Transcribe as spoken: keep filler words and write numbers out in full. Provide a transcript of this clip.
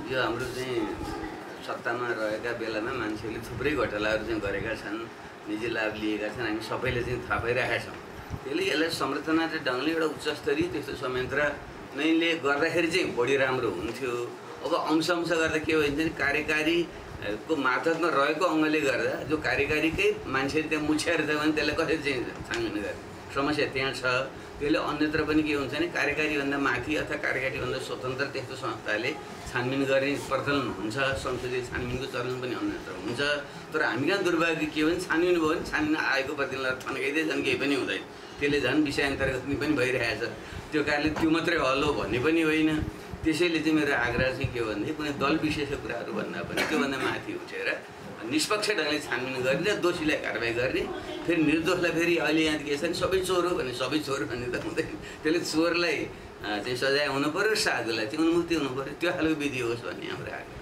यो हाम्रो चाहिँ सत्तामा रहेका बेलामा मान्छेले थुप्रै घोटालाहरू चाहिँ गरेका छन्, निजी लाभ लिएका छन्, हामी सबैले चाहिँ थाहा पाइरहेका छौँ। त्यसले यसलाई संरचना चाहिँ ढङ्गले एउटा उच्चस्तरीय त्यस्तो संयन्त्र नैले गर्दाखेरि चाहिँ बढी राम्रो हुन्थ्यो। अब अंश अंश गर्दा के भन्छ भने कार्यकारीको मातहतमा रहेको अङ्गले गर्दा जो कार्यकारीकै मान्छेले त्यहाँ मुछ्याएर छ भने त्यसलाई कसरी चाहिँ छानबिन गर्ने समस्या त्यहाँ छ। त्यसले अन्यत्र पनि के हुन्छ भने कार्यकारीभन्दा माथि अथवा कार्यकारीभन्दा स्वतन्त्र त्यस्तो संस्थाले छानबिन गर्ने प्रचलन हुन्छ, संसदीय छानबिनको चलन पनि अन्यत्र हुन्छ। तर हामी कहाँ दुर्भाग्य के हो भने छानबिन भयो भने छानबिन आएको प्रतिनिधिलाई थन्काइदिए झन् केही पनि हुँदैन, त्यसले झन् विषयान्तर्गत पनि भइरहेछ। त्यो कारणले त्यो मात्रै हल हो भन्ने पनि होइन। त्यसैले चाहिँ मेरो आग्रह चाहिँ के हो भने कुनै दल विशेषको कुराहरू भन्दा पनि त्योभन्दा माथि उठेर निष्पक्ष ढङ्गले छानबिन गर्ने, दोषीलाई कारवाही गर्ने, फेरि निर्दोषलाई फेरि अहिले यहाँ के छ भने सबै चोर हो भने सबै चोर भन्ने त हुँदैन। त्यसले चोरलाई चाहिँ सजाय हुनु पऱ्यो, साधुलाई चाहिँ उन्मुक्ति हुनु पऱ्यो, त्यो खालको विधि होस् भन्ने हाम्रो आग्रह।